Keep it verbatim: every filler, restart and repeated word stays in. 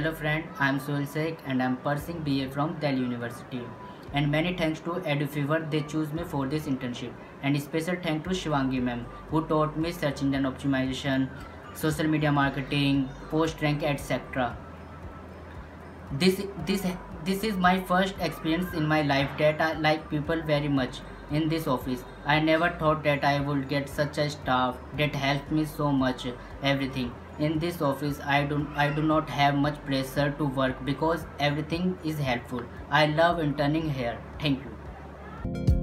Hello friend, I am Sohil Sheikh and I am pursuing B A from Delhi University. And many thanks to EduFever, they choose me for this internship. And special thanks to Shivangi ma'am, who taught me search engine optimization, social media marketing, post rank, et cetera. This this this is my first experience in my life that I like people very much in this office. I never thought that I would get such a staff that helped me so much everything. In this office I do I do not have much pressure to work because everything is helpful. I love interning here. Thank you.